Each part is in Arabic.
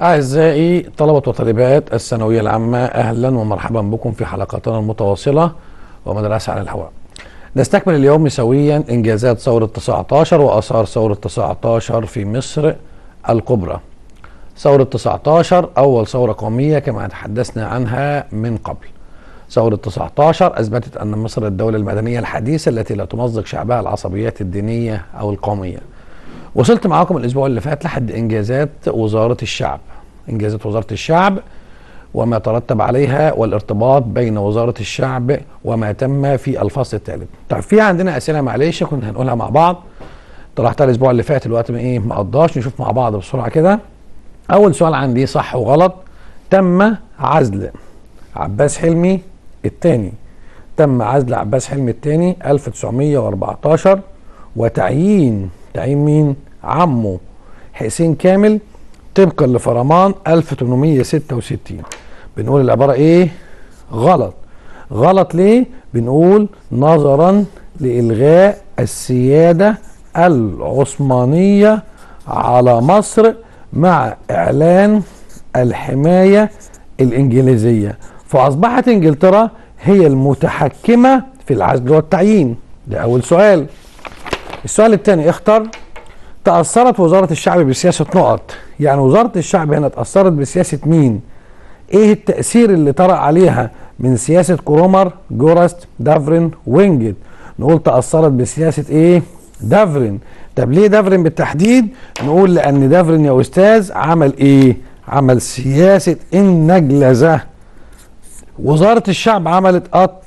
أعزائي طلبة وطالبات الثانوية العامة، أهلا ومرحبا بكم في حلقاتنا المتواصلة ومدرسة على الهواء. نستكمل اليوم سويا إنجازات ثورة 19 وآثار ثورة 19 في مصر الكبرى. ثورة 19 أول ثورة قومية كما تحدثنا عنها من قبل. ثورة 19 أثبتت أن مصر الدولة المدنية الحديثة التي لا تمزق شعبها العصبيات الدينية أو القومية. وصلت معاكم الأسبوع اللي فات لحد إنجازات وزارة الشعب، إنجازات وزارة الشعب وما ترتب عليها والارتباط بين وزارة الشعب وما تم في الفصل الثالث. طيب في عندنا أسئلة معلش كنا هنقولها مع بعض، طرحتها الأسبوع اللي فات، الوقت ما قضاش، نشوف مع بعض بسرعة كده. أول سؤال عندي صح وغلط. تم عزل عباس حلمي الثاني، تم عزل عباس حلمي الثاني 1914 وتعيين مين؟ عمه حسين كامل طبقا لفرمان 1866. بنقول العبارة ايه؟ غلط. غلط ليه؟ بنقول نظرا لإلغاء السيادة العثمانية على مصر مع إعلان الحماية الإنجليزية، فأصبحت إنجلترا هي المتحكمة في العزل والتعيين. ده أول سؤال. السؤال الثاني اختر. تأثرت وزارة الشعب بسياسة نقط، يعني وزارة الشعب هنا تأثرت بسياسة مين؟ ايه التأثير اللي طرأ عليها من سياسة كرومر، جورست، دافرين، وينجت؟ نقول تأثرت بسياسة ايه؟ دافرين. طب ليه دافرين بالتحديد؟ نقول لأن دافرين يا أستاذ عمل ايه؟ عمل سياسة النجلزة. وزارة الشعب عملت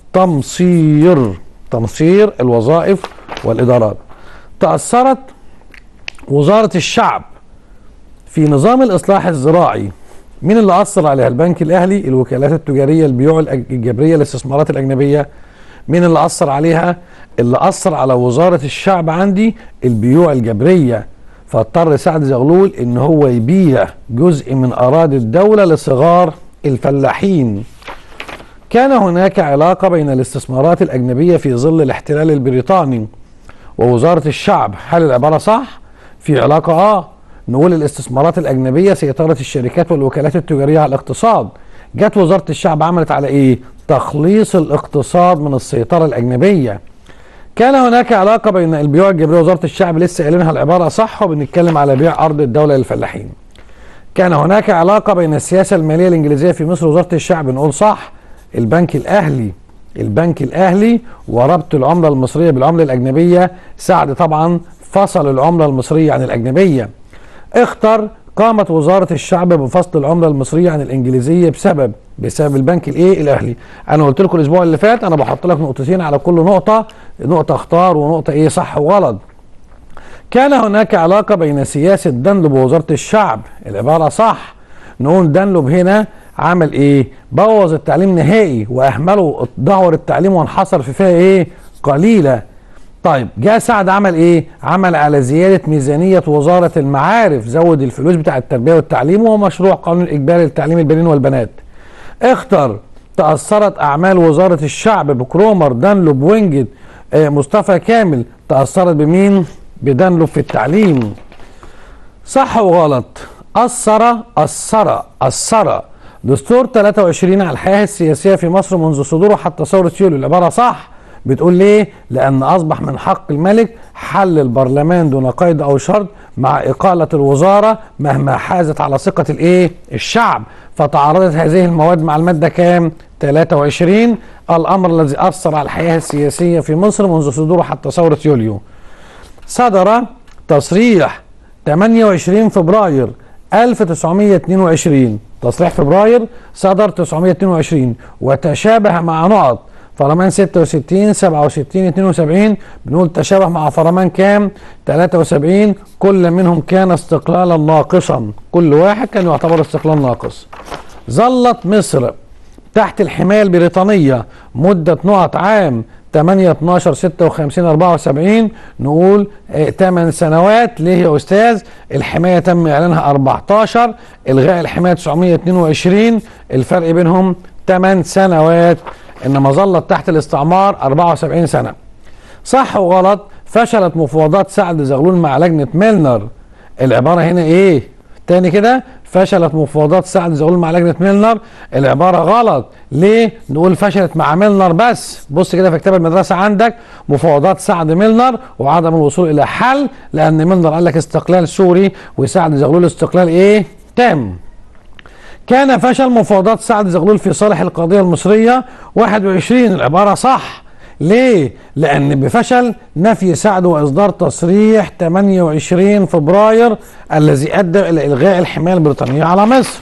تمصير الوظائف والإدارات. تأثرت وزارة الشعب في نظام الإصلاح الزراعي. مين اللي أثر عليها؟ البنك الأهلي، الوكالات التجارية، البيوع الجبرية، الاستثمارات الأجنبية. مين اللي أثر عليها؟ اللي أثر على وزارة الشعب عندي البيوع الجبرية، فاضطر سعد زغلول إن هو يبيع جزء من أراضي الدولة لصغار الفلاحين. كان هناك علاقة بين الاستثمارات الأجنبية في ظل الاحتلال البريطاني ووزارة الشعب. هل العبارة صح؟ في علاقة نقول الاستثمارات الأجنبية سيطرة الشركات والوكالات التجارية على الاقتصاد. جت وزارة الشعب عملت على ايه؟ تخليص الاقتصاد من السيطرة الأجنبية. كان هناك علاقة بين البيوع الجبرية ووزارة الشعب، لسه قايلينها العبارة صح، وبنتكلم على بيع أرض الدولة للفلاحين. كان هناك علاقة بين السياسة المالية الإنجليزية في مصر ووزارة الشعب، نقول صح. البنك الأهلي وربط العملة المصرية بالعملة الأجنبية، سعد طبعا فصل العملة المصرية عن الأجنبية. اختر. قامت وزارة الشعب بفصل العملة المصرية عن الإنجليزية بسبب البنك الأهلي. أنا قلت لكم الأسبوع اللي فات أنا بحط لك نقطتين على كل نقطة، نقطة اختار ونقطة صح وغلط. كان هناك علاقة بين سياسة دانلوب ووزارة الشعب، العبارة صح. نقول دانلوب هنا عمل ايه؟ بوظ التعليم نهائي واهمله دهور التعليم وانحصر في فئة قليلة. طيب جاء سعد عمل ايه؟ عمل على زيادة ميزانية وزارة المعارف، زود الفلوس بتاع التربية والتعليم ومشروع قانون الإجباري لتعليم البنين والبنات. اختر. تأثرت أعمال وزارة الشعب بكرومر، دانلوب، وينجت، مصطفى كامل. تأثرت بمين؟ بدانلوب في التعليم. صح وغلط. أثر دستور 23 على الحياة السياسية في مصر منذ صدوره حتى ثورة يوليو، العبارة صح. بتقول ليه؟ لأن أصبح من حق الملك حل البرلمان دون قيد أو شرط مع إقالة الوزارة مهما حازت على ثقة الشعب، فتعارضت هذه المواد مع المادة كام؟ 23، الأمر الذي أثر على الحياة السياسية في مصر منذ صدوره حتى ثورة يوليو. صدر تصريح 28 فبراير 1922، تصريح فبراير صدر 922 وتشابه مع نقط فرمان 66 67 72. بنقول تشابه مع فرمان كام؟ 73. كل منهم كان استقلالا ناقصا، كل واحد كان يعتبر استقلال ناقص. ظلت مصر تحت الحماية البريطانية مدة نقط عام 8 12 56 74. نقول 8 سنوات. ليه يا أستاذ؟ الحماية تم إعلانها 14، إلغاء الحماية 922، الفرق بينهم 8 سنوات، إنما ظلت تحت الاستعمار 74 سنة. صح وغلط. فشلت مفاوضات سعد زغلول مع لجنة ميلنر، العبارة هنا إيه؟ تاني كده، فشلت مفاوضات سعد زغلول مع لجنة ميلنر. العبارة غلط. ليه؟ نقول فشلت مع ميلنر بس. بص كده في كتاب المدرسة عندك مفاوضات سعد ميلنر وعدم الوصول إلى حل، لأن ميلنر قال لك استقلال سوري وسعد زغلول استقلال إيه؟ تام. كان فشل مفاوضات سعد زغلول في صالح القضية المصرية 21. العبارة صح. ليه؟ لأن بفشل نفي سعد وإصدار تصريح 28 فبراير الذي أدى إلى إلغاء الحماية البريطانية على مصر.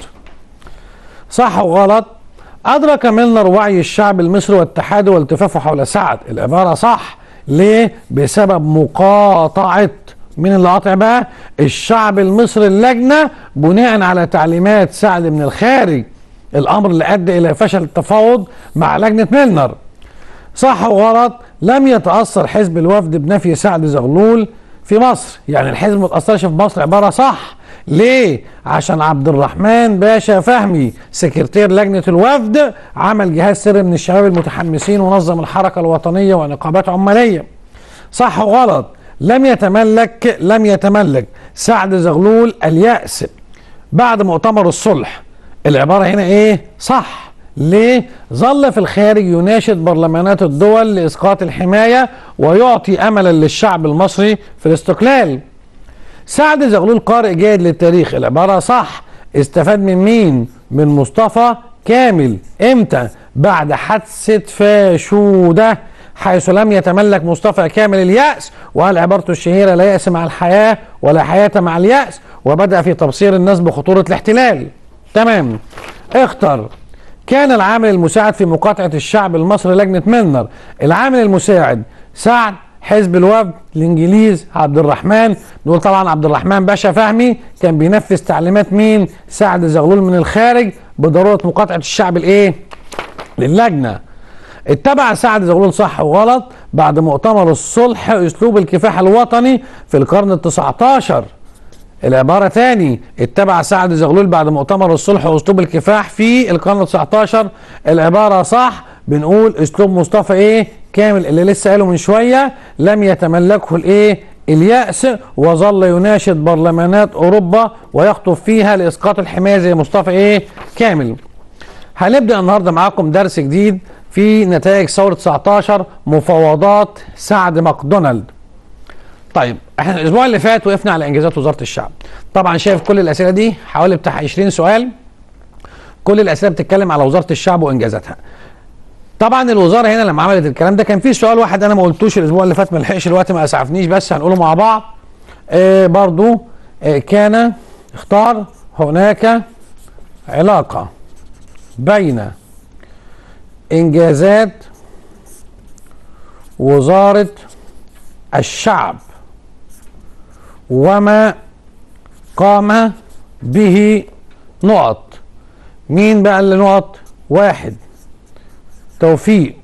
صح وغلط؟ أدرك ميلنر وعي الشعب المصري واتحاده والتفافه حول سعد. العبارة صح. ليه؟ بسبب مقاطعة مين اللي قاطع بقى؟ الشعب المصري اللجنة بناء على تعليمات سعد من الخارج، الأمر اللي أدى إلى فشل التفاوض مع لجنة ميلنر. صح وغلط؟ لم يتأثر حزب الوفد بنفي سعد زغلول في مصر. يعني الحزب ما تأثرش في مصر. عبارة صح. ليه؟ عشان عبد الرحمن باشا فهمي سكرتير لجنة الوفد عمل جهاز سري من الشباب المتحمسين ونظم الحركة الوطنية ونقابات عمالية. صح وغلط؟ لم يتملك سعد زغلول اليأس بعد مؤتمر الصلح. العبارة هنا ايه؟ صح. ليه؟ ظل في الخارج يناشد برلمانات الدول لإسقاط الحماية ويعطي أملا للشعب المصري في الاستقلال. سعد زغلول قارئ جيد للتاريخ. العبارة صح. استفاد من مين؟ من مصطفى كامل. امتى؟ بعد حادثة فاشودة، حيث لم يتملك مصطفى كامل اليأس، وقال عبارته الشهيرة لا يأس مع الحياة ولا حياة مع اليأس، وبدأ في تبصير الناس بخطورة الاحتلال. تمام. اختر. كان العامل المساعد في مقاطعة الشعب المصري لجنة ميلنر. العامل المساعد سعد، حزب الوفد، الانجليز، عبد الرحمن. نقول طبعا عبد الرحمن باشا فهمي كان بينفذ تعليمات مين؟ سعد زغلول من الخارج بضرورة مقاطعة الشعب الايه؟ للجنة. اتبع سعد زغلول صح وغلط بعد مؤتمر الصلح اسلوب الكفاح الوطني في القرن ال19. العبارة تاني، اتبع سعد زغلول بعد مؤتمر الصلح واسلوب الكفاح في القرن ال19. العبارة صح. بنقول اسلوب مصطفى ايه؟ كامل اللي لسه قاله من شوية، لم يتملكه الايه؟ اليأس، وظل يناشد برلمانات اوروبا ويخطب فيها لاسقاط الحماية زي مصطفى ايه؟ كامل. هنبدأ النهاردة معاكم درس جديد في نتائج ثورة 19 مفاوضات سعد ماكدونالد. طيب احنا الاسبوع اللي فات وقفنا على انجازات وزارة الشعب. طبعا شايف كل الاسئله دي حوالي بتاع 20 سؤال، كل الاسئله بتتكلم على وزارة الشعب وانجازاتها. طبعا الوزاره هنا لما عملت الكلام ده كان في سؤال واحد انا ما قلتوش الاسبوع اللي فات، ما لحقش الوقت ما اسعفنيش، بس هنقوله مع بعض. برضو كان اختار هناك علاقه بين انجازات وزارة الشعب وما قام به نقط. مين بقى اللي نقط؟ 1 توفيق،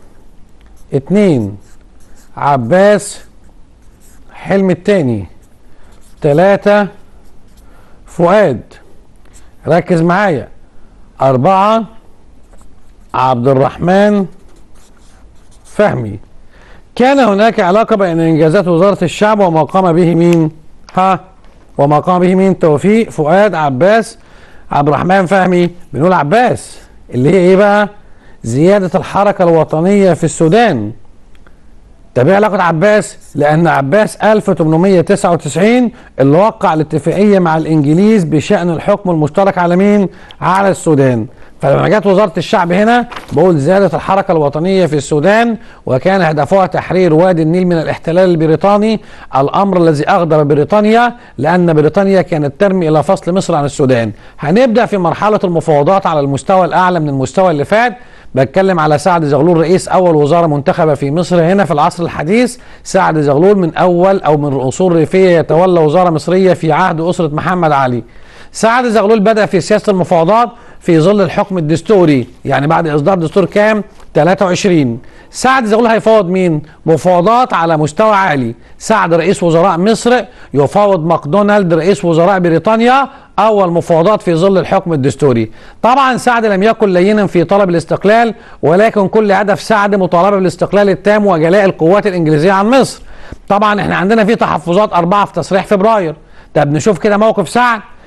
2 عباس حلمي التاني، 3 فؤاد، ركز معايا، 4 عبد الرحمن فهمي. كان هناك علاقة بين إنجازات وزارة الشعب وما قام به مين؟ وما قام به مين؟ توفيق، فؤاد، عباس، عبد الرحمن فهمي. بنقول عباس اللي هي ايه بقى؟ زيادة الحركة الوطنية في السودان. طب ايه علاقة عباس؟ لأن عباس 1899 اللي وقع الاتفاقية مع الإنجليز بشأن الحكم المشترك على مين؟ على السودان. فلما جت وزارة الشعب هنا بقول زيادة الحركة الوطنية في السودان، وكان هدفها تحرير وادي النيل من الاحتلال البريطاني، الأمر الذي أغضب بريطانيا لأن بريطانيا كانت ترمي إلى فصل مصر عن السودان. هنبدأ في مرحلة المفاوضات على المستوى الأعلى من المستوى اللي فات. بتكلم على سعد زغلول رئيس أول وزارة منتخبة في مصر هنا في العصر الحديث. سعد زغلول من أول أو من أصول ريفية يتولى وزارة مصرية في عهد أسرة محمد علي. سعد زغلول بدأ في سياسة المفاوضات في ظل الحكم الدستوري، يعني بعد إصدار دستور كام؟ 23. سعد زغلول هيفاوض مين؟ مفاوضات على مستوى عالي. سعد رئيس وزراء مصر يفاوض ماكدونالد رئيس وزراء بريطانيا، أول مفاوضات في ظل الحكم الدستوري. طبعا سعد لم يكن لينا في طلب الاستقلال، ولكن كل هدف سعد مطالبة بالاستقلال التام وجلاء القوات الإنجليزية عن مصر. طبعا احنا عندنا في تحفظات 4 في تصريح فبراير. طب نشوف كده موقف سعد.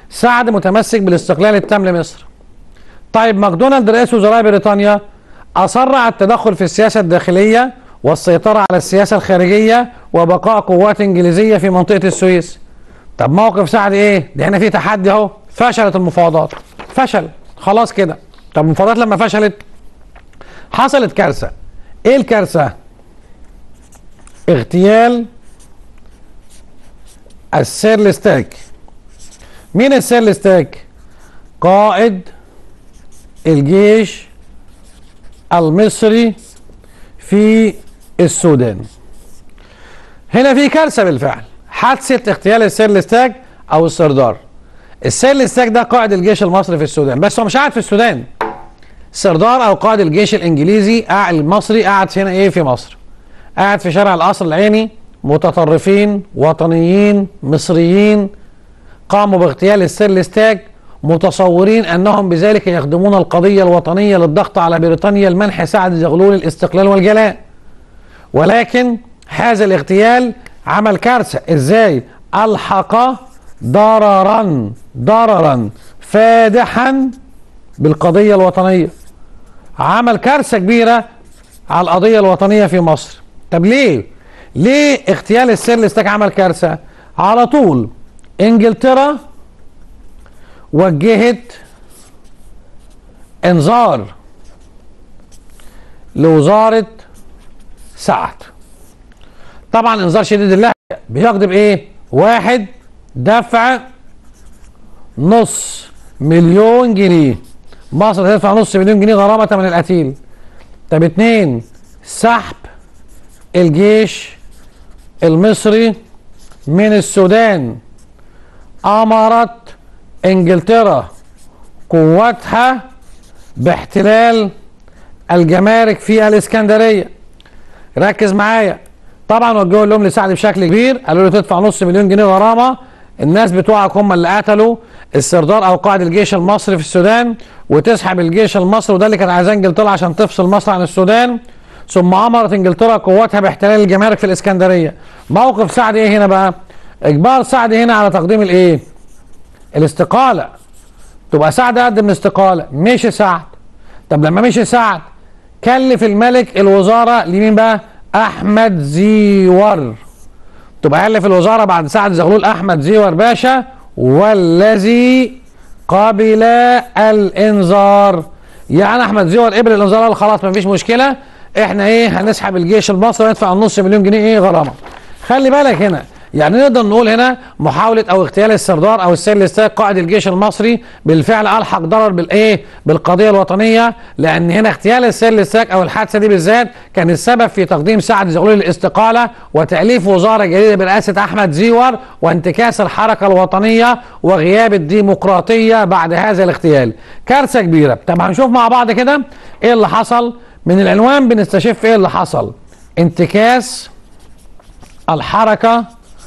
سعد متمسك بالاستقلال التام لمصر. طيب ماكدونالد رئيس وزراء بريطانيا أصر على التدخل في السياسة الداخلية والسيطرة على السياسة الخارجية وبقاء قوات إنجليزية في منطقة السويس. طب موقف سعد إيه؟ ده هنا في تحدي أهو، فشلت المفاوضات، فشل خلاص كده. طب المفاوضات لما فشلت حصلت كارثة. إيه الكارثة؟ اغتيال السير لستاك. مين السير لستاك؟ قائد الجيش المصري في السودان. هنا في كارثة بالفعل، حادثة اغتيال السير لستاك أو السردار. السير لستاك ده قائد الجيش المصري في السودان، بس هو مش قاعد في السودان. السردار أو قائد الجيش الإنجليزي المصري قاعد هنا إيه في مصر، قاعد في شارع القصر العيني. متطرفين وطنيين مصريين قاموا باغتيال السير لستاك، متصورين أنهم بذلك يخدمون القضية الوطنية للضغط على بريطانيا لمنح سعد زغلول الاستقلال والجلاء. ولكن هذا الاغتيال عمل كارثة. ازاي؟ ألحق ضررا فادحا بالقضية الوطنية، عمل كارثة كبيرة على القضية الوطنية في مصر. طب ليه اغتيال السير لستاك عمل كارثة؟ على طول انجلترا وجهت انذار لوزارة سعد. طبعا انذار شديد اللهجة بيقضي بايه؟ واحد، دفع $500,000 جنيه، مصر هتدفع $500,000 غرامة من القتيل. طب 2، سحب الجيش المصري من السودان. امرت انجلترا قواتها باحتلال الجمارك في الاسكندريه. ركز معايا. طبعا وجهوا لهم لسعد بشكل كبير، قالوا له تدفع $500,000 غرامه، الناس بتوعك هم اللي قتلوا السردار او قائد الجيش المصري في السودان، وتسحب الجيش المصري، وده اللي كان عايزاه انجلترا عشان تفصل مصر عن السودان. ثم امرت انجلترا قواتها باحتلال الجمارك في الاسكندريه. موقف سعد ايه هنا بقى؟ اجبار سعد هنا على تقديم الايه؟ الاستقاله. تبقى سعد قدم الاستقاله، مشي سعد. طب لما مشي سعد كلف الملك الوزاره لمين بقى؟ احمد زيور. تبقى الف الوزاره بعد سعد زغلول احمد زيور باشا، والذي قبل الانذار. يعني احمد زيور قبل الانذار، قال خلاص مفيش مشكله، احنا ايه هنسحب الجيش المصري وندفع $500,000 ايه غرامه. خلي بالك هنا، يعني نقدر نقول هنا محاولة او اغتيال السردار او السير لستاك قائد الجيش المصري بالفعل الحق ضرر بالايه؟ بالقضية الوطنية، لان هنا اغتيال السير لستاك او الحادثة دي بالذات كان السبب في تقديم سعد زغلول الاستقالة وتأليف وزارة جديدة برئاسة احمد زيور وانتكاس الحركة الوطنية وغياب الديمقراطية بعد هذا الاغتيال. كارثة كبيرة. طب هنشوف مع بعض كده ايه اللي حصل. من العنوان بنستشف ايه اللي حصل. انتكاس الحركة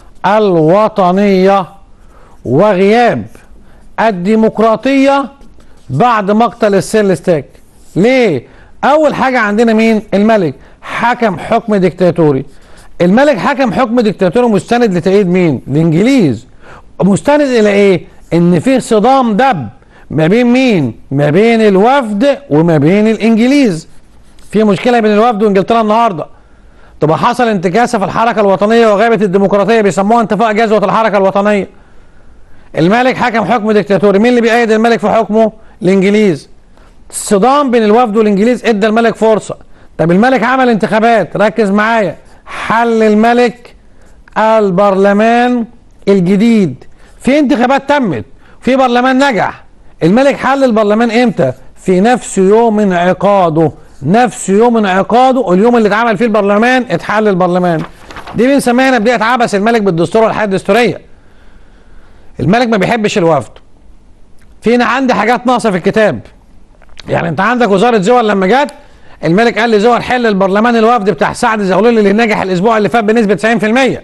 الوطنية وغياب الديمقراطية بعد مقتل السير لستاك. ليه؟ أول حاجة عندنا مين؟ الملك حكم حكم ديكتاتوري. الملك حكم حكم ديكتاتوري مستند لتأييد مين؟ الإنجليز. مستند إلى إيه؟ إن في صدام دب ما بين مين؟ ما بين الوفد وما بين الإنجليز. في مشكلة بين الوفد وإنجلترا النهارده. تبقى حصل انتكاسة في الحركة الوطنية وغابت الديمقراطية، بيسموها انتفاء جذوة الحركة الوطنية. الملك حكم حكم ديكتاتوري. مين اللي بيأيد الملك في حكمه؟ الإنجليز. الصدام بين الوفد والإنجليز ادى الملك فرصة. طب الملك عمل انتخابات، ركز معايا. حل الملك البرلمان الجديد. في انتخابات تمت، في برلمان نجح. الملك حل البرلمان امتى؟ في نفس يوم انعقاده. نفس يوم انعقاده، اليوم اللي اتعمل فيه البرلمان اتحل البرلمان. دي بنسميها بداية عبث الملك بالدستور والحياة الدستورية. الملك ما بيحبش الوفد. فينا عندي حاجات ناقصة في الكتاب. يعني انت عندك وزارة زور لما جت الملك قال لي زور حل البرلمان الوفد بتاع سعد زغلول اللي نجح الاسبوع اللي فات بنسبة 90%.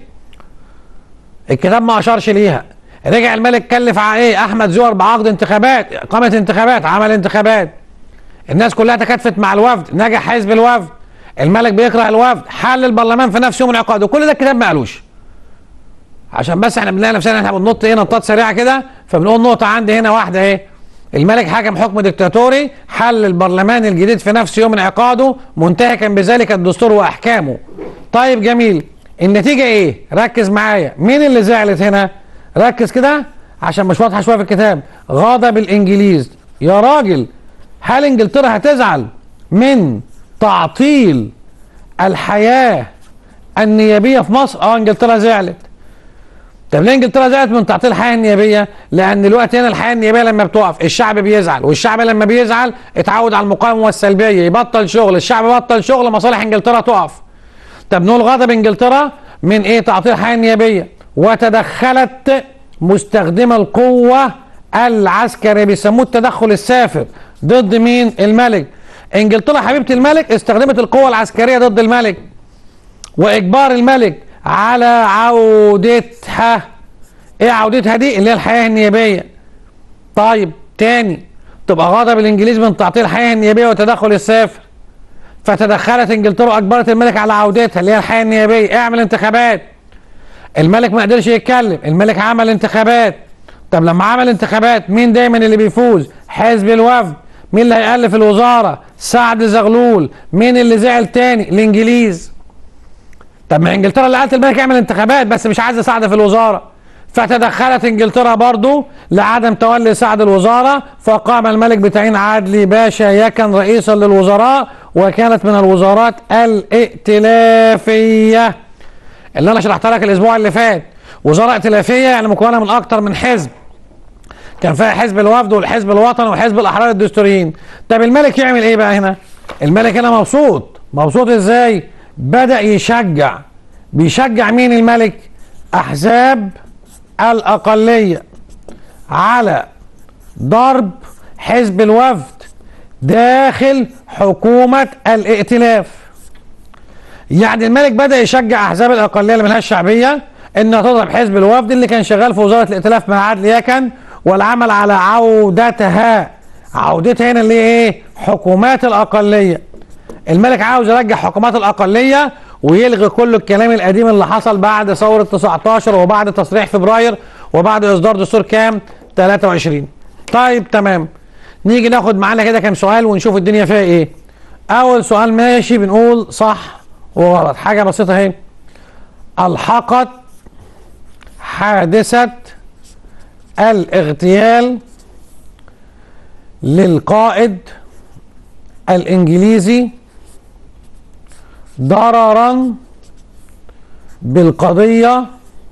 الكتاب ما اشارش ليها. رجع الملك كلف على ايه؟ احمد زور بعقد انتخابات، اقامة انتخابات، عمل انتخابات. الناس كلها تكاتفت مع الوفد، نجح حزب الوفد. الملك بيكره الوفد، حل البرلمان في نفس يوم انعقاده. كل ده الكتاب ما قالوش. عشان بس احنا بنلاقي نفسنا احنا بننط ايه نطات سريعه كده، فبنقول نقطه عندي هنا واحده ايه. الملك حكم حكم ديكتاتوري، حل البرلمان الجديد في نفس يوم انعقاده، منتهكا بذلك الدستور واحكامه. طيب جميل، النتيجه ايه؟ ركز معايا، مين اللي زعلت هنا؟ ركز كده عشان مش واضحه شويه في الكتاب. غضب الانجليز. يا راجل، هل انجلترا هتزعل من تعطيل الحياه النيابيه في مصر؟ انجلترا زعلت. طب ليه انجلترا زعلت من تعطيل الحياه النيابيه؟ لان دلوقتي هنا الحياه النيابيه لما بتقف الشعب بيزعل، والشعب لما بيزعل اتعود على المقاومه والسلبيه، يبطل شغل، الشعب بطل شغل، مصالح انجلترا تقف. طب نقول غضب انجلترا من ايه؟ تعطيل الحياه النيابيه. وتدخلت مستخدمه القوه العسكريه، بيسموه التدخل السافر، ضد مين؟ الملك. انجلترا حبيبه الملك استخدمت القوه العسكريه ضد الملك، واجبار الملك على عودتها. ايه عودتها دي؟ اللي هي الحياه النيابيه. طيب تاني، تبقى غضب الانجليز من تعطيل الحياه النيابيه وتدخل السافر، فتدخلت انجلترا واجبرت الملك على عودتها اللي هي الحياه النيابيه. اعمل انتخابات. الملك ما قدرش يتكلم، الملك عمل انتخابات. طب لما عمل انتخابات مين دايما اللي بيفوز؟ حزب الوفد. مين اللي هيألف الوزاره؟ سعد زغلول. مين اللي زعل تاني؟ الانجليز. طب ما انجلترا اللي قالت الملك يعمل انتخابات بس مش عايزه سعد في الوزاره، فتدخلت انجلترا برضو لعدم تولي سعد الوزاره، فقام الملك بتعيين عدلي باشا يكن رئيسا للوزراء، وكانت من الوزارات الائتلافيه اللي انا شرحتها لك الاسبوع اللي فات. وزاره ائتلافيه يعني مكونه من اكتر من حزب، كان فيها حزب الوفد والحزب الوطني وحزب الاحرار الدستوريين. طب الملك يعمل ايه بقى هنا؟ الملك هنا مبسوط. مبسوط ازاي؟ بدأ يشجع. بيشجع مين الملك؟ احزاب الاقليه على ضرب حزب الوفد داخل حكومه الائتلاف. يعني الملك بدأ يشجع احزاب الاقليه اللي ملهاش شعبيه انها تضرب حزب الوفد اللي كان شغال في وزاره الائتلاف مع عدلي يكن، والعمل على عودتها. عودتها هنا اللي ايه؟ حكومات الاقليه. الملك عاوز يرجع حكومات الاقليه ويلغي كل الكلام القديم اللي حصل بعد ثوره 19 وبعد تصريح فبراير وبعد اصدار دستور كام؟ 23. طيب تمام، نيجي ناخد معانا كده كام سؤال ونشوف الدنيا فيها ايه. اول سؤال ماشي بنقول صح وغلط، حاجه بسيطه اهي. الحقت حادثه الاغتيال للقائد الانجليزي ضررا بالقضية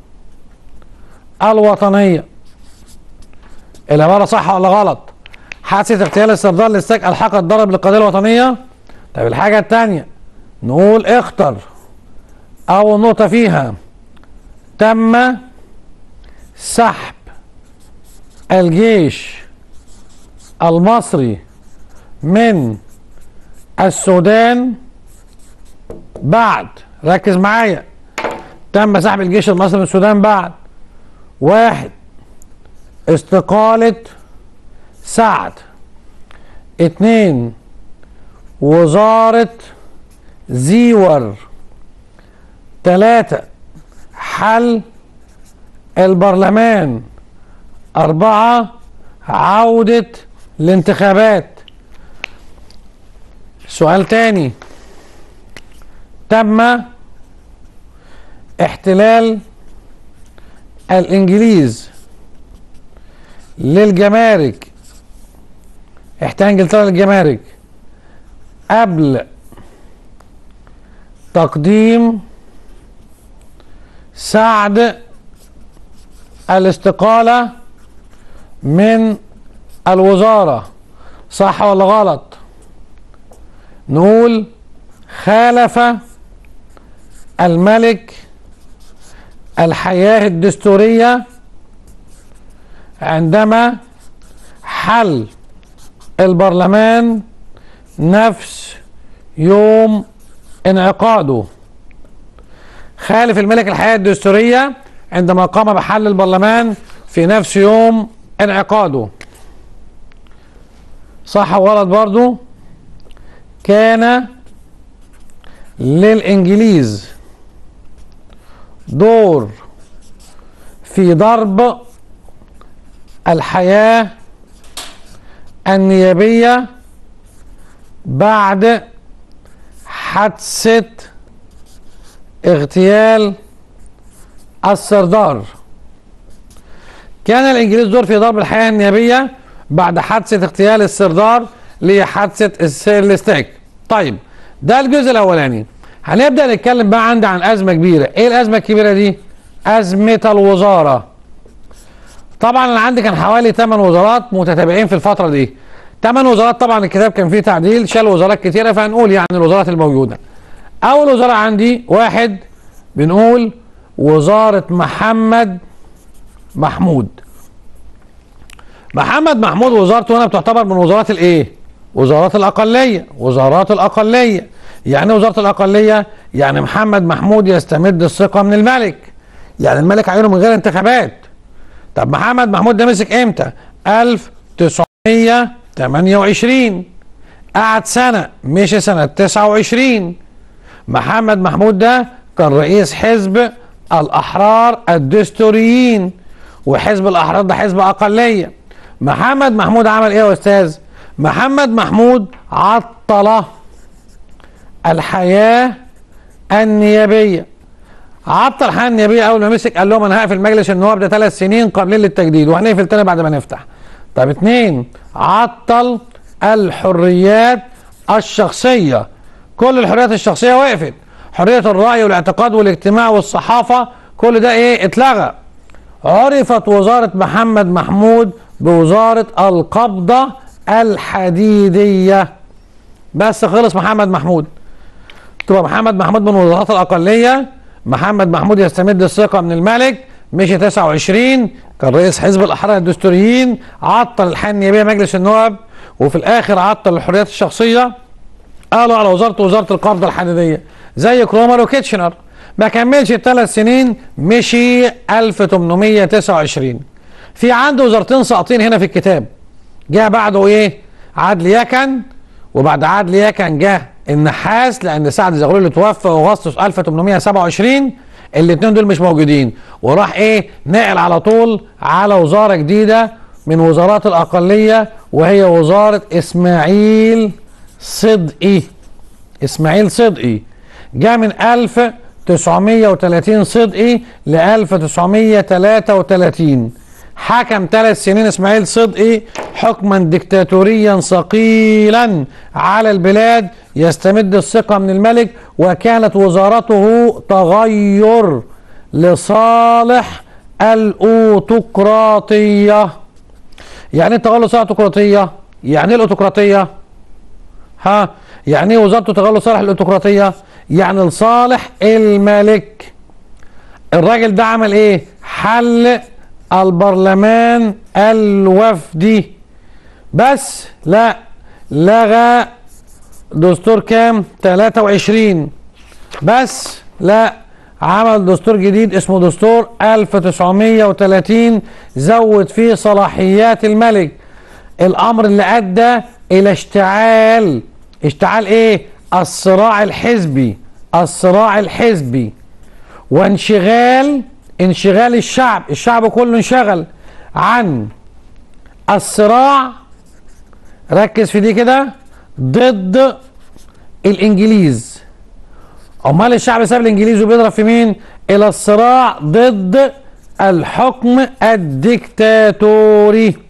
الوطنية. العبارة صح ولا غلط؟ حادثة اغتيال السردار للسك الحقت ضرر بالقضية الوطنية. طيب الحاجة التانية نقول اختر أول نقطة فيها. تم سحب الجيش المصري من السودان بعد، ركز معايا، تم سحب الجيش المصري من السودان بعد: 1. استقالة سعد. 2. وزارة زيور. 3. حل البرلمان. 4. عودة الانتخابات. سؤال تاني: تم احتلال الانجليز للجمارك، احتلال انجلترا للجمارك قبل تقديم سعد الاستقالة من الوزارة. صح ولا غلط؟ نقول خالف الملك الحياة الدستورية عندما حل البرلمان نفس يوم انعقاده. خالف الملك الحياة الدستورية عندما قام بحل البرلمان في نفس يوم انعقاده. صح وغلط برضو؟ كان للإنجليز دور في ضرب الحياة النيابية بعد حادثة اغتيال السردار. كان الإنجليز دور في ضرب الحياة النيابية بعد حادثة اغتيال السردار لحادثة السيرلستيك. طيب ده الجزء الأولاني. هنبدأ نتكلم بقى عن أزمة كبيرة. إيه الأزمة الكبيرة دي؟ أزمة الوزارة. طبعا أنا عندي كان حوالي 8 وزارات متتابعين في الفترة دي. 8 وزارات، طبعا الكتاب كان فيه تعديل شال وزارات كتيرة، فهنقول يعني الوزارات الموجودة. أول وزارة عندي واحد بنقول وزارة محمد محمود. محمد محمود وزارته هنا بتعتبر من وزارات الايه؟ وزارات الأقلية. وزارات الأقلية يعني وزارة الأقلية يعني محمد محمود يستمد الثقة من الملك، يعني الملك عينه من غير انتخابات. طب محمد محمود ده مسك امتى؟ 1928، قعد سنة، مشي سنة 29. محمد محمود ده كان رئيس حزب الأحرار الدستوريين، وحزب الأحرار ده حزب أقلية. محمد محمود عمل ايه يا أستاذ؟ محمد محمود عطل الحياة النيابية. عطل الحياة النيابية أول ما مسك، قال لهم أنا هقفل مجلس النواب ده 3 سنين قابلين للتجديد، وهنقفل تاني بعد ما نفتح. طب 2، عطل الحريات الشخصية. كل الحريات الشخصية وقفت، حرية الرأي والاعتقاد والاجتماع والصحافة كل ده ايه؟ اتلغى. عرفت وزارة محمد محمود بوزارة القبضة الحديدية. بس خلص محمد محمود. تبقى محمد محمود من وزارات الأقلية. محمد محمود يستمد الثقة من الملك، مشي 29، كان رئيس حزب الأحرار الدستوريين، عطل الحياة النيابية مجلس النواب، وفي الآخر عطل الحريات الشخصية. قالوا على وزارته وزارة القبضة الحديدية زي كرومر وكيتشنر. ما كملش 3 سنين، مشي 1829. في عنده وزارتين ساقطين هنا في الكتاب. جاء بعده ايه؟ عدلي يكن، وبعد عدلي يكن جه النحاس لان سعد زغلول اللي توفى اغسطس 1827. الاثنين دول مش موجودين، وراح ايه؟ نقل على طول على وزاره جديده من وزارات الاقليه، وهي وزاره اسماعيل صدقي. اسماعيل صدقي جاء من 1930 صدقي ل 1933. حكم 3 سنين اسماعيل صدقي حكما ديكتاتوريا ثقيلا على البلاد، يستمد الثقة من الملك، وكانت وزارته تغير لصالح الأوتقراطية. يعني ايه تغير لصالح الأوتقراطية؟ يعني ايه الأوتقراطية؟ يعني ايه وزارته تغير لصالح الأوتقراطية؟ يعني لصالح الملك. الراجل ده عمل ايه؟ حل البرلمان الوفدي. بس لا، لغى دستور كام؟ 23. بس لا، عمل دستور جديد اسمه دستور 1930 زود فيه صلاحيات الملك. الامر اللي ادى الى اشتعال ايه؟ الصراع الحزبي. الصراع الحزبي وانشغال الشعب كله انشغل عن الصراع، ركز في دي كده، ضد الانجليز. امال الشعب ساب الانجليز وبيضرب في مين؟ الى الصراع ضد الحكم الديكتاتوري.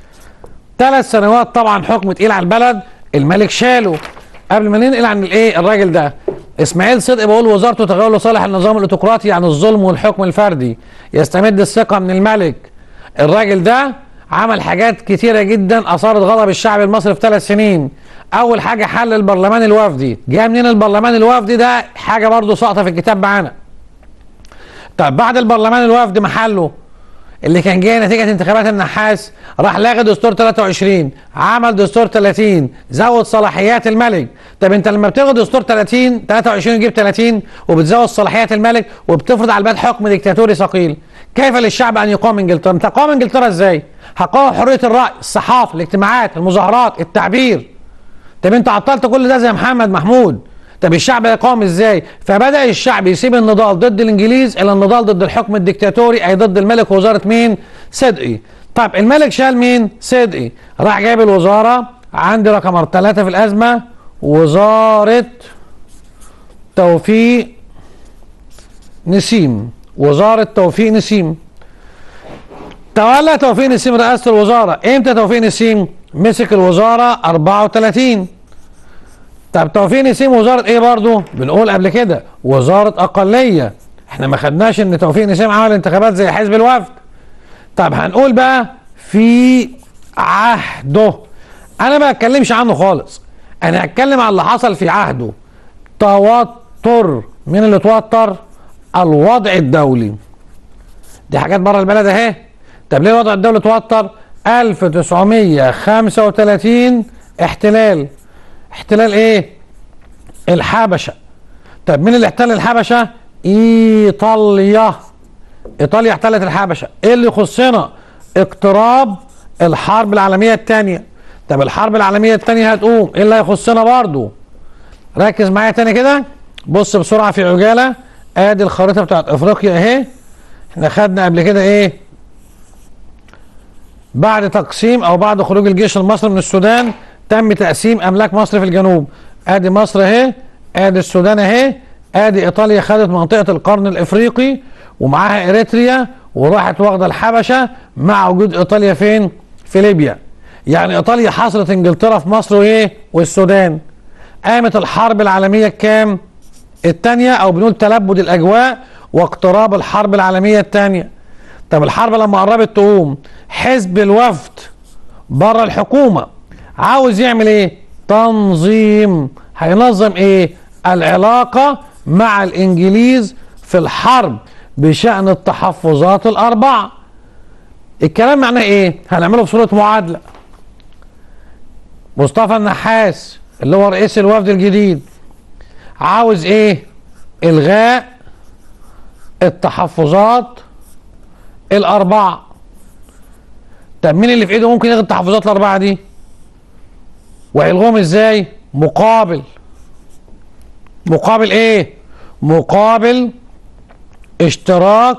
3 سنوات طبعا حكم تقيل على البلد، الملك شاله. قبل ما ننقل عن الايه الراجل ده، اسماعيل صدقي بقول وزارته تغير لصالح النظام الاوتقراطي عن الظلم والحكم الفردي، يستمد الثقة من الملك. الراجل ده عمل حاجات كتيرة جدا اثارت غضب الشعب المصري في 3 سنين. اول حاجة حل البرلمان الوفدي. جاء منين البرلمان الوفدي ده؟ حاجة برضو ساقطة في الكتاب معانا. طب بعد البرلمان الوفدي محله اللي كان جاي نتيجة انتخابات النحاس، راح لاغي دستور 23، عمل دستور 30 زود صلاحيات الملك. طب انت لما بتلغي دستور 23 تجيب 30 وبتزود صلاحيات الملك وبتفرض على البلد حكم ديكتاتوري ثقيل، كيف للشعب ان يقاوم انجلترا؟ انت تقاوم انجلترا ازاي؟ هقاوم حرية الرأي، الصحافة، الاجتماعات، المظاهرات، التعبير. طب انت عطلت كل ده زي محمد محمود. طب الشعب هيقاوم ازاي؟ فبدأ الشعب يسيب النضال ضد الانجليز الى النضال ضد الحكم الدكتاتوري، اي ضد الملك ووزارة مين؟ صدقي. طب الملك شال مين؟ صدقي. راح جايب الوزارة عندي رقم 3 في الازمة، وزارة توفيق نسيم. وزارة توفيق نسيم. تولى توفيق نسيم رئاسة الوزارة. امتى توفيق نسيم مسك الوزارة؟ 34. طب توفيق نسيم وزارة ايه برضو؟ بنقول قبل كده وزارة اقلية. احنا ما خدناش ان توفيق نسيم عمل انتخابات زي حزب الوفد. طب هنقول بقى في عهده. انا ما اتكلمش عنه خالص، انا هتكلم عن اللي حصل في عهده. توتر. مين اللي توتر؟ الوضع الدولي. دي حاجات بره البلد اهي. طب ليه الوضع الدولي توتر؟ 1935 احتلال. احتلال ايه؟ الحبشة. طب مين اللي احتل الحبشة؟ ايطاليا. ايطاليا احتلت الحبشة. ايه اللي يخصنا؟ اقتراب الحرب العالمية الثانية. طب الحرب العالمية الثانية هتقوم، ايه اللي هيخصنا برضو؟ ركز معايا تاني كده، بص بسرعة في عجالة. ادي الخريطة بتاعت افريقيا اهي. احنا خدنا قبل كده ايه؟ بعد تقسيم او بعد خروج الجيش المصري من السودان تم تقسيم املاك مصر في الجنوب. ادي مصر اهي، ادي السودان اهي، ادي ايطاليا خدت منطقة القرن الافريقي ومعاها اريتريا، وراحت واخدة الحبشة مع وجود ايطاليا فين؟ في ليبيا. يعني ايطاليا حصرت انجلترا في مصر وايه؟ والسودان. قامت الحرب العالمية الكام؟ الثانية، او بنقول تلبد الاجواء واقتراب الحرب العالمية الثانية. طب الحرب لما قربت تقوم، حزب الوفد بره الحكومة عاوز يعمل ايه؟ تنظيم. هينظم ايه؟ العلاقة مع الانجليز في الحرب بشأن التحفظات الاربعة. الكلام معناه ايه؟ هنعمله بصورة معادلة. مصطفى النحاس اللي هو رئيس الوفد الجديد عاوز ايه؟ الغاء التحفظات الاربعة. طب مين اللي في ايده ممكن يلغي التحفظات الاربعة دي؟ وهيلغوهم ازاي؟ مقابل ايه؟ مقابل اشتراك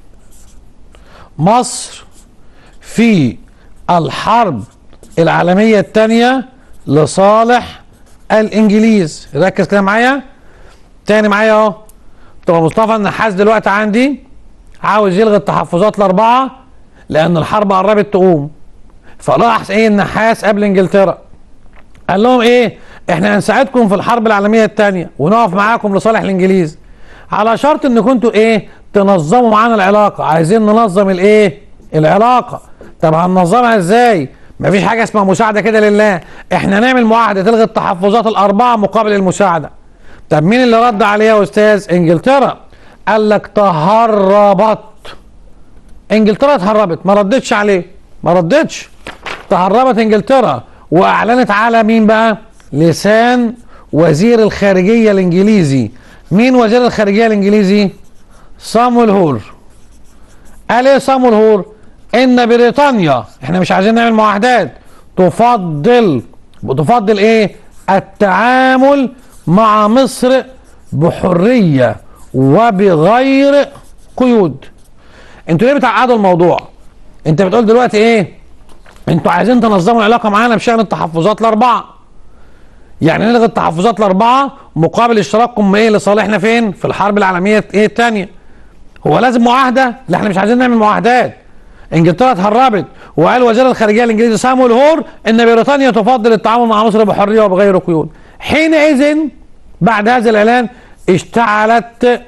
مصر في الحرب العالمية الثانية لصالح الانجليز. ركز كده معايا تاني معايا اهو. طب مصطفى النحاس دلوقتي عندي عاوز يلغي التحفظات الاربعة لان الحرب قربت تقوم. فراح ايه النحاس قبل انجلترا قال لهم ايه؟ احنا هنساعدكم في الحرب العالمية الثانية ونقف معاكم لصالح الانجليز على شرط ان كنتوا ايه؟ تنظموا معانا العلاقة. عايزين ننظم الايه؟ العلاقة. طب هننظمها ازاي؟ مفيش حاجة اسمها مساعدة كده لله. احنا نعمل معاهدة تلغي التحفظات الاربعة مقابل المساعدة. طب مين اللي رد عليها يا استاذ؟ انجلترا. قال لك تهربت. انجلترا تهربت، ما ردتش عليه، ما ردتش. تهربت انجلترا واعلنت على مين بقى؟ لسان وزير الخارجية الانجليزي. مين وزير الخارجية الانجليزي؟ صامويل هور. قال ايه صامويل هور؟ ان بريطانيا، احنا مش عايزين نعمل معاهدات، تفضل ايه؟ التعامل مع مصر بحرية وبغير قيود. انتوا ليه بتعقدوا الموضوع؟ انت بتقول دلوقتي ايه؟ انتوا عايزين تنظموا العلاقة معانا بشأن التحفظات الاربعة. يعني نلغي التحفظات الاربعة مقابل اشتراككم ايه لصالحنا فين؟ في الحرب العالمية ايه الثانية. هو لازم معاهدة؟ لا احنا مش عايزين نعمل معاهدات. انجلترا اتهربت وقال وزير الخارجية الانجليزي صامويل هور ان بريطانيا تفضل التعامل مع مصر بحرية وبغير قيود. حينئذ بعد هذا الاعلان اشتعلت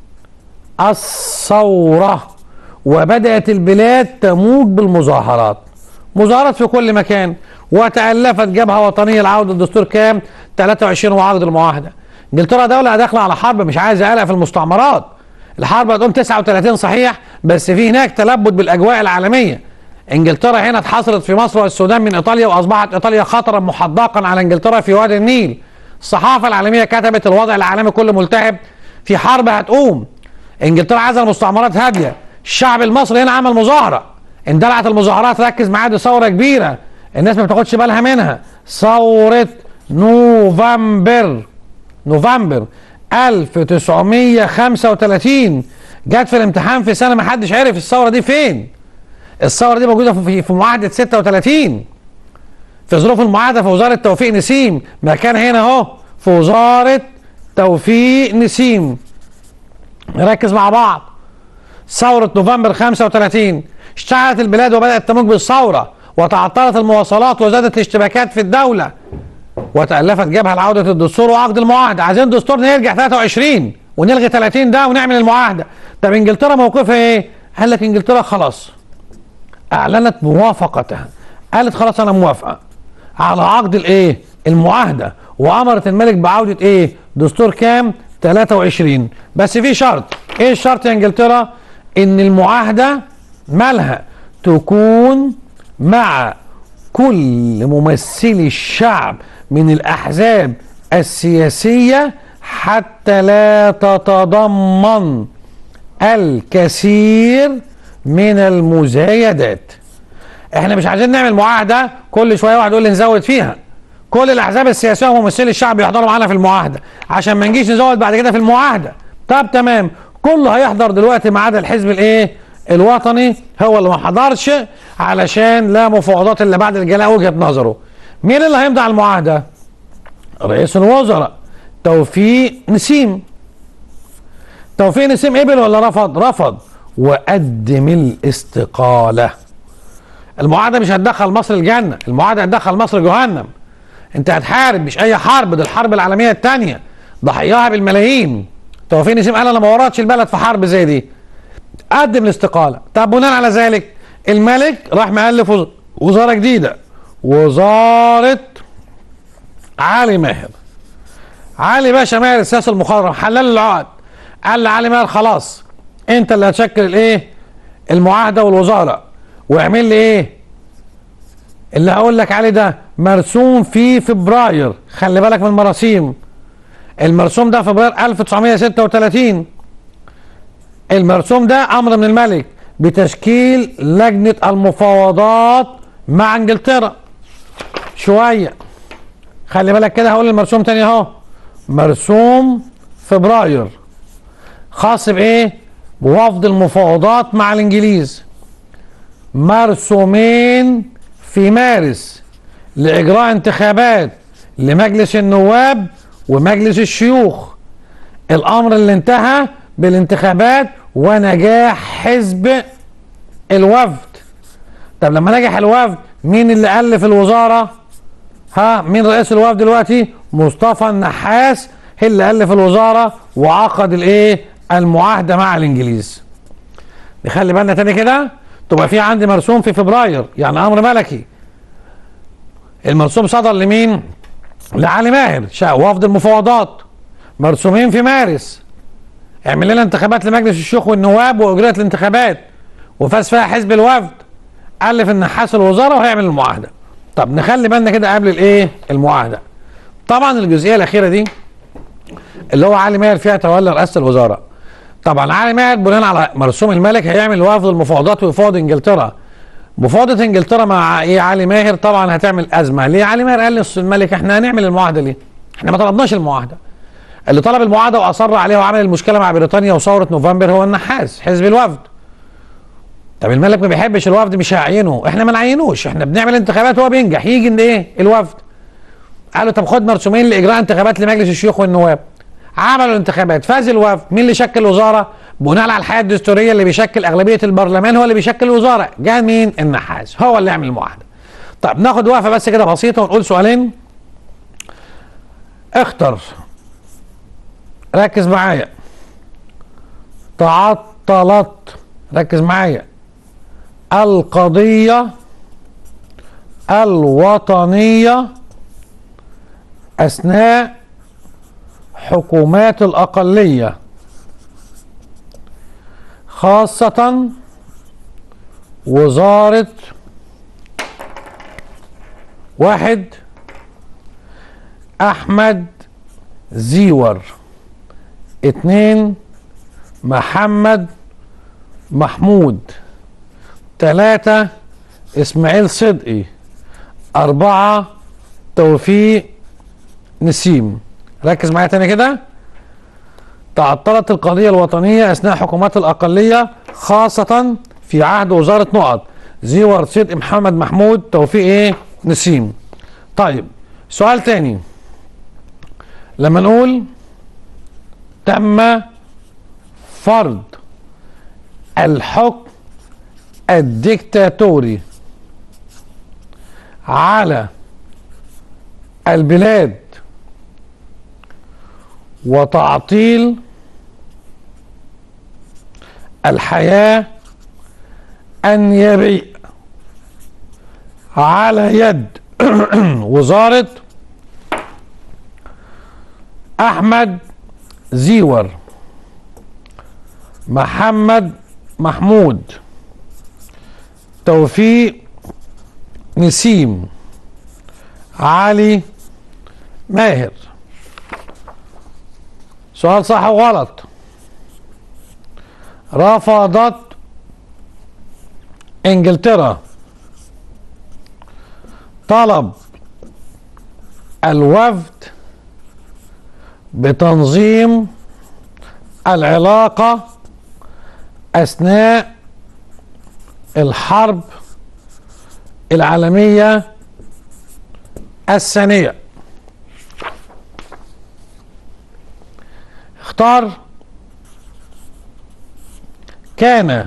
الثورة وبدأت البلاد تموج بالمظاهرات. مظاهرات في كل مكان، وتألفت جبهة وطنية لعودة الدستور كام؟ 23 وعقد المعاهدة. انجلترا دولة داخلة على حرب مش عايزة قلق في المستعمرات. الحرب هتقوم 39 صحيح، بس في هناك تلبد بالاجواء العالمية. انجلترا هنا اتحصرت في مصر والسودان من ايطاليا، واصبحت ايطاليا خطرا محدقا على انجلترا في وادي النيل. الصحافة العالمية كتبت الوضع العالمي كله ملتهب، في حرب هتقوم. انجلترا عايزة المستعمرات هادية. الشعب المصري هنا عمل مظاهرة، اندلعت المظاهرات. ركز معايا، دي ثورة كبيرة الناس ما بتاخدش بالها منها. ثورة نوفمبر نوفمبر 1935 جت في الامتحان في سنة ما حدش عرف الثورة دي فين. الثورة دي موجودة في معاهدة 36 في ظروف المعاهدة في وزارة توفيق نسيم، مكان هنا اهو في وزارة توفيق نسيم. نركز مع بعض. ثورة نوفمبر 35 اشتعلت البلاد وبدأت تموج بالثورة، وتعطلت المواصلات وزادت الاشتباكات في الدولة، وتألفت جبهة لعودة الدستور وعقد المعاهدة. عايزين دستورنا يرجع 23 ونلغي 30 ده ونعمل المعاهدة. طب انجلترا موقفها ايه؟ قال لك انجلترا خلاص اعلنت موافقتها، قالت خلاص انا موافقة على عقد الايه؟ المعاهدة، وامرت الملك بعودة ايه؟ دستور كام؟ 23. بس في شرط. ايه الشرط يا انجلترا؟ ان المعاهدة مالها تكون مع كل ممثلي الشعب من الأحزاب السياسية حتى لا تتضمن الكثير من المزايدات. احنا مش عايزين نعمل معاهدة كل شوية واحد يقول لي نزود فيها. كل الأحزاب السياسية وممثلي الشعب يحضروا معانا في المعاهدة عشان ما نجيش نزود بعد كده في المعاهدة. طب تمام، كله هيحضر دلوقتي ما عدا الحزب الايه؟ الوطني هو اللي ما حضرش علشان لا مفاوضات الا بعد الجلاء وجهة نظره. مين اللي هيمضي على المعاهدة؟ رئيس الوزراء توفيق نسيم. توفيق نسيم قبل ولا رفض؟ رفض وقدم الاستقالة. المعاهدة مش هتدخل مصر الجنة، المعاهدة هتدخل مصر جهنم. انت هتحارب مش اي حرب، دي الحرب العالمية الثانية ضحاياها بالملايين. توفيق نسيم قال انا ما ورطش البلد في حرب زي دي، قدم الاستقالة. طب بناء على ذلك الملك راح مؤلف وزارة جديدة، وزارة علي ماهر. علي باشا ماهر السياسي المخضرم حلل العقد، قال لعلي ماهر خلاص انت اللي هتشكل الايه؟ المعاهدة والوزارة، واعمل لي ايه؟ اللي هقول لك عليه ده مرسوم في فبراير، خلي بالك من المراسيم. المرسوم ده فبراير 1936. المرسوم ده امر من الملك بتشكيل لجنة المفاوضات مع انجلترا. شوية خلي بالك كده، هقول المرسوم تاني اهو. مرسوم فبراير خاص بايه؟ بوفد المفاوضات مع الانجليز. مرسومين في مارس لاجراء انتخابات لمجلس النواب ومجلس الشيوخ. الامر اللي انتهى بالانتخابات ونجاح حزب الوفد. طب لما نجح الوفد مين اللي ألف الوزارة؟ مين رئيس الوفد دلوقتي؟ مصطفى النحاس اللي ألف الوزارة وعقد الايه؟ المعاهدة مع الانجليز. نخلي بالنا تاني كده، تبقى في عندي مرسوم في فبراير يعني امر ملكي. المرسوم صدر لمين؟ لعلي ماهر وفد المفاوضات. مرسومين في مارس اعمل لنا انتخابات لمجلس الشيوخ والنواب، واجريت الانتخابات وفاز فيها حزب الوفد، الف النحاس الوزاره وهيعمل المعاهده. طب نخلي بالنا كده قبل الايه؟ المعاهده. طبعا الجزئيه الاخيره دي اللي هو علي ماهر فيها تولى رئاسه الوزاره. طبعا علي ماهر بناء على مرسوم الملك هيعمل وفد المفاوضات ويفاوض انجلترا. مفاوضه انجلترا مع ايه؟ علي ماهر طبعا هتعمل ازمه. ليه؟ علي ماهر قال للملك احنا هنعمل المعاهده ليه؟ احنا ما طلبناش المعاهده. اللي طلب المعاهده واصر عليها وعمل المشكله مع بريطانيا وثوره نوفمبر هو النحاس حزب الوفد. طب الملك ما بيحبش الوفد مش هيعينه، احنا ما نعينوش، احنا بنعمل انتخابات وهو بينجح يجي ايه؟ الوفد. قالوا طب خد مرسومين لاجراء انتخابات لمجلس الشيوخ والنواب. عملوا الانتخابات، فاز الوفد. مين اللي شكل الوزاره؟ بناء على الحياه الدستوريه اللي بيشكل اغلبيه البرلمان هو اللي بيشكل الوزاره. جاء مين؟ النحاس هو اللي يعمل المعاهده. طب ناخد وقفه بس كده بسيطه ونقول سؤالين. اختر، ركز معايا. تعطلت، ركز معايا، القضية الوطنية أثناء حكومات الأقلية، خاصة وزارة 1 أحمد زيور، 2 محمد محمود، 3 اسماعيل صدقي، 4 توفيق نسيم. ركز معايا تاني كده. تعطلت القضية الوطنية أثناء حكومات الأقلية خاصة في عهد وزارة نقط زيور صدقي محمد محمود توفيق ايه نسيم. طيب سؤال تاني، لما نقول تم فرض الحكم الديكتاتوري على البلاد وتعطيل الحياة النيابية على يد وزارة أحمد زيور محمد محمود توفيق نسيم علي ماهر. سؤال صح وغلط. رفضت انجلترا طلب الوفد بتنظيم العلاقة أثناء الحرب العالمية الثانية. اختار. كان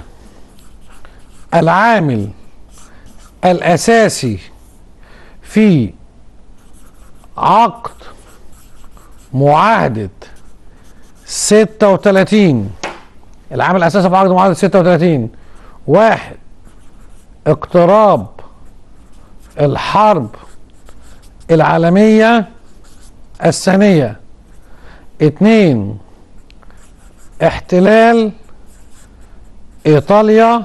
العامل الأساسي في عقد معاهدة 36، العامل الأساسي في عقد معاهدة 36: 1. اقتراب الحرب العالمية الثانية. 2. احتلال إيطاليا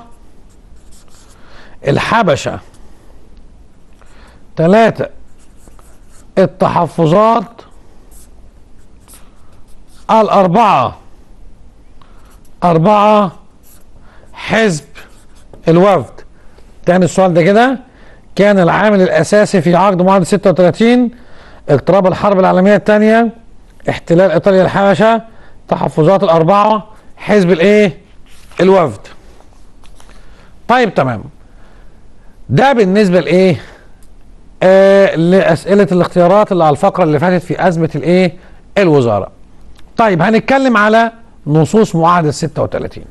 الحبشة. 3. التحفظات الأربعة. 4. حزب الوفد. تاني السؤال ده كده. كان العامل الأساسي في عقد معاهدة 36 اقتراب الحرب العالمية الثانية، احتلال إيطاليا الحبشة، تحفظات الأربعة، حزب الإيه؟ الوفد. طيب تمام. ده بالنسبة لإيه؟ لأسئلة الاختيارات اللي على الفقرة اللي فاتت في أزمة الإيه؟ الوزارة. طيب هنتكلم على نصوص معاهدة 36.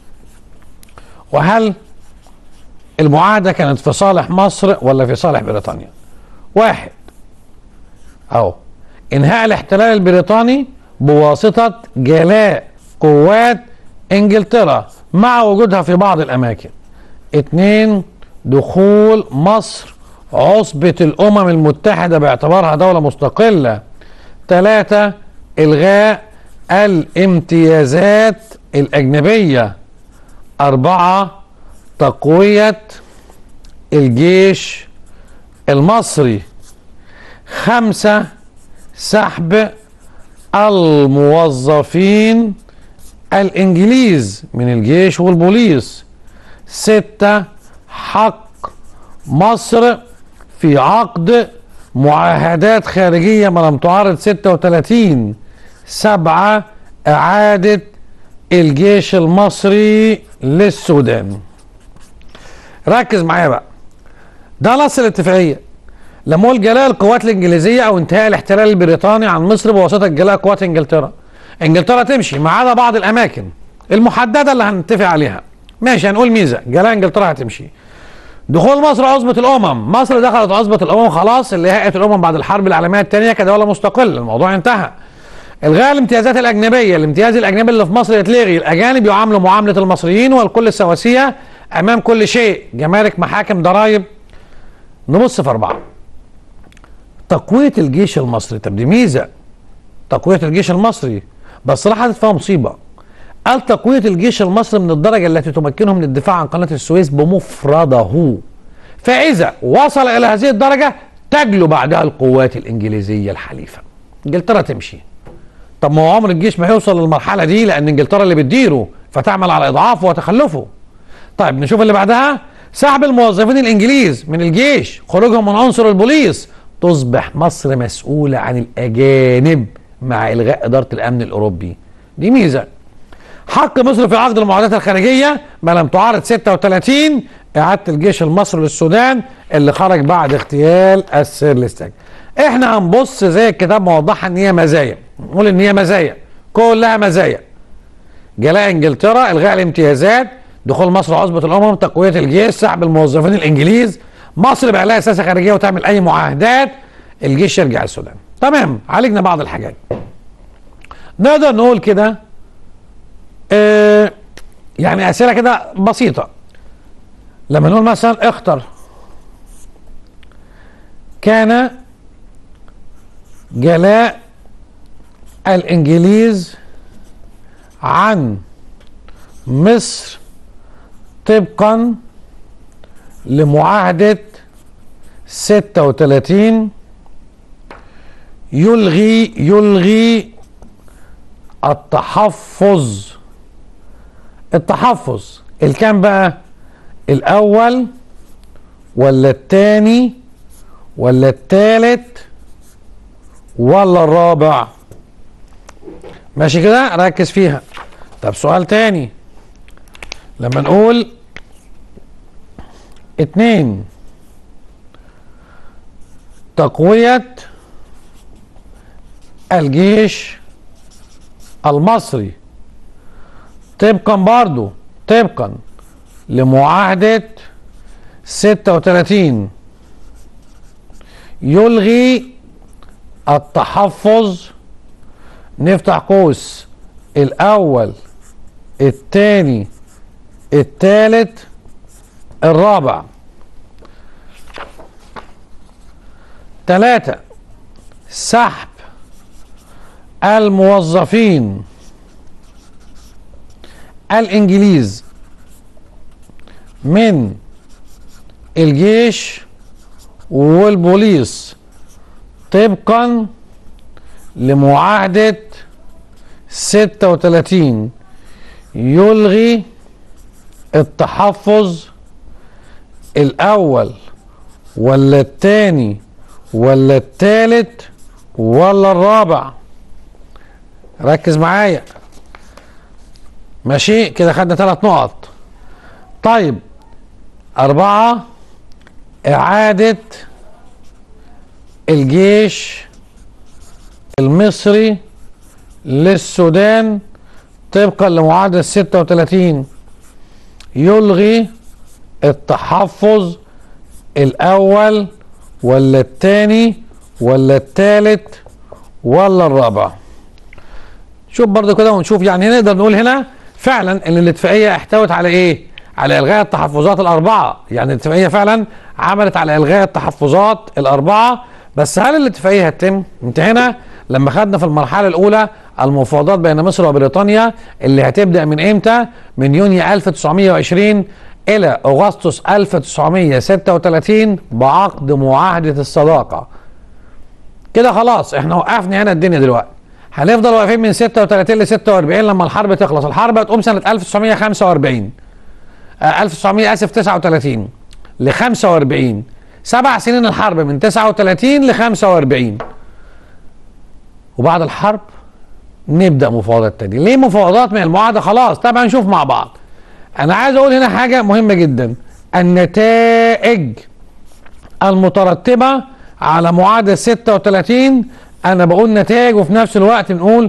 وهل المعاهدة كانت في صالح مصر ولا في صالح بريطانيا؟ 1. أهو إنهاء الاحتلال البريطاني بواسطة جلاء قوات إنجلترا مع وجودها في بعض الأماكن. 2. دخول مصر عصبة الأمم المتحدة باعتبارها دولة مستقلة. 3. إلغاء الامتيازات الأجنبية. 4. تقوية الجيش المصري. 5. سحب الموظفين الإنجليز من الجيش والبوليس. 6. حق مصر في عقد معاهدات خارجية ما لم تعارض 36. 7. إعادة الجيش المصري للسودان. ركز معايا بقى. ده نص الاتفاقية. لما اقول جلاء القوات الانجليزيه او انتهاء الاحتلال البريطاني عن مصر بواسطه جلاء قوات انجلترا، انجلترا تمشي ما عدا بعض الاماكن المحدده اللي هنتفق عليها. ماشي، هنقول ميزه جلاء انجلترا هتمشي. دخول مصر عصبه الامم، مصر دخلت عصبه الامم خلاص، اللي هي هيئه الامم بعد الحرب العالميه الثانيه كدوله مستقله، الموضوع انتهى. الغاء الامتيازات الاجنبيه، الامتياز الاجنبي اللي في مصر يتلغي، الاجانب يعاملوا معامله المصريين والكل السواسيه امام كل شيء، جمارك محاكم ضرائب. نبص في 4. تقوية الجيش المصري. طب دي ميزة تقوية الجيش المصري، بس راح حدث فيها مصيبة. قال تقوية الجيش المصري من الدرجة التي تمكنه من الدفاع عن قناة السويس بمفرده، فإذا وصل إلى هذه الدرجة تجلو بعدها القوات الإنجليزية الحليفة. انجلترا تمشي. طب ما هو عمر الجيش ما هيوصل للمرحلة دي لأن انجلترا اللي بتديره، فتعمل على إضعافه وتخلفه. طيب نشوف اللي بعدها. سحب الموظفين الإنجليز من الجيش، خروجهم من عنصر البوليس، تصبح مصر مسؤولة عن الأجانب مع إلغاء إدارة الأمن الأوروبي. دي ميزة. حق مصر في عقد المعاهدات الخارجية ما لم تعارض 36 إعادة الجيش المصري للسودان اللي خرج بعد اغتيال السيرلستاك. احنا هنبص زي الكتاب موضحها ان هي مزايا، نقول ان هي مزايا، كلها مزايا. جلاء انجلترا، الغاء الامتيازات، دخول مصر عصبة الامم، تقوية الجيش، سحب الموظفين الانجليز، مصر بقى لها سياسة خارجية وتعمل اي معاهدات، الجيش يرجع السودان. تمام، عالجنا بعض الحاجات. نقدر نقول كده يعني اسئلة كده بسيطة. لما نقول مثلا اختر كان جلاء الانجليز عن مصر طبقا لمعاهدة 36 يلغي التحفظ. التحفظ الكام بقى؟ الاول ولا الثاني ولا الثالث ولا الرابع؟ ماشي كده، ركز فيها. طب سؤال تاني، لما نقول 2 تقوية الجيش المصري طبقا لمعاهدة 36 يلغي التحفظ، نفتح قوس، الأول الثاني الثالث الرابع. 3 سحب الموظفين الإنجليز من الجيش والبوليس طبقا لمعاهدة 36 يلغي التحفظ، الأول ولا الثاني ولا الثالث ولا الرابع؟ ركز معايا. ماشي كده، خدنا 3 نقط. طيب 4 إعادة الجيش المصري للسودان طبقا لمعاهدة 36 يلغي التحفظ، الأول ولا الثاني ولا الثالث ولا الرابع؟ شوف برضه كده ونشوف. يعني نقدر نقول هنا فعلا ان الاتفاقية احتوت على ايه؟ على الغاء التحفظات الاربعة. يعني الاتفاقية فعلا عملت على الغاء التحفظات الاربعة. بس هل الاتفاقية هتتم؟ انتهينا لما خدنا في المرحلة الاولى المفاوضات بين مصر وبريطانيا اللي هتبدأ من امتى؟ من يونيو 1920 الى اغسطس 1936 بعقد معاهدة الصداقة. كده خلاص احنا وقفنا هنا الدنيا. دلوقتي هنفضل واقفين من 36 ل 46 لما الحرب تخلص. الحرب هتقوم سنة 1945 39 ل 45، 7 سنين الحرب من 39 ل 45. وبعد الحرب نبدأ مفاوضات تاني. ليه مفاوضات؟ من المعاهدة خلاص. طبعا نشوف مع بعض. أنا عايز أقول هنا حاجة مهمة جدا، النتائج المترتبة على معاهدة 36. أنا بقول نتائج وفي نفس الوقت نقول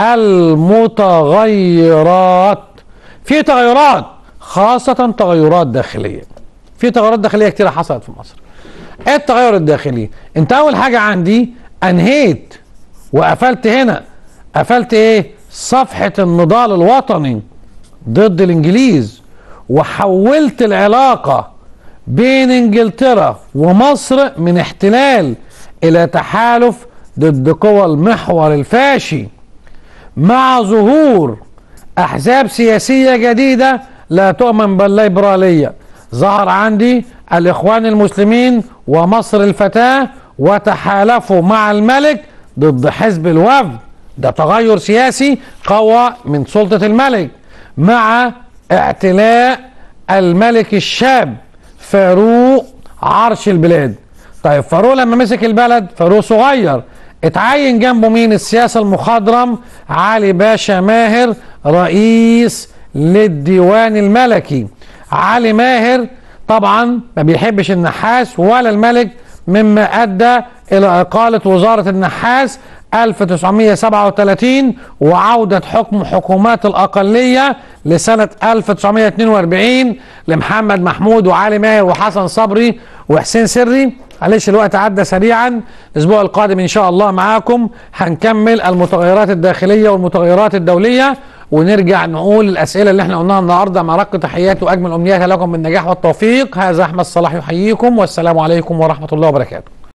المتغيرات. في تغيرات، خاصة تغيرات داخلية. في تغيرات داخلية كتيرة حصلت في مصر. ايه التغير الداخلي؟ انت اول حاجة عندي انهيت وقفلت هنا، قفلت ايه؟ صفحة النضال الوطني ضد الانجليز، وحولت العلاقة بين انجلترا ومصر من احتلال الى تحالف ضد قوى المحور الفاشي، مع ظهور احزاب سياسية جديدة لا تؤمن بالليبرالية. ظهر عندي الاخوان المسلمين ومصر الفتاة وتحالفوا مع الملك ضد حزب الوفد. ده تغير سياسي قوى من سلطة الملك، مع اعتلاء الملك الشاب فاروق عرش البلاد. طيب فاروق لما مسك البلد، فاروق صغير، اتعين جنبه مين؟ السياسي المخضرم علي باشا ماهر رئيس للديوان الملكي. علي ماهر طبعا ما بيحبش النحاس ولا الملك، مما ادى الى اقالة وزارة النحاس 1937 وعودة حكم حكومات الاقلية لسنة 1942 لمحمد محمود وعلي ماهر وحسن صبري وحسين سري. معلش الوقت عدى سريعا. الاسبوع القادم ان شاء الله معاكم هنكمل المتغيرات الداخلية والمتغيرات الدولية، ونرجع نقول الاسئله اللي احنا قلناها النهارده. مع رق تحياتي واجمل امنياتي لكم بالنجاح والتوفيق. هذا احمد صلاح يحييكم، والسلام عليكم ورحمه الله وبركاته.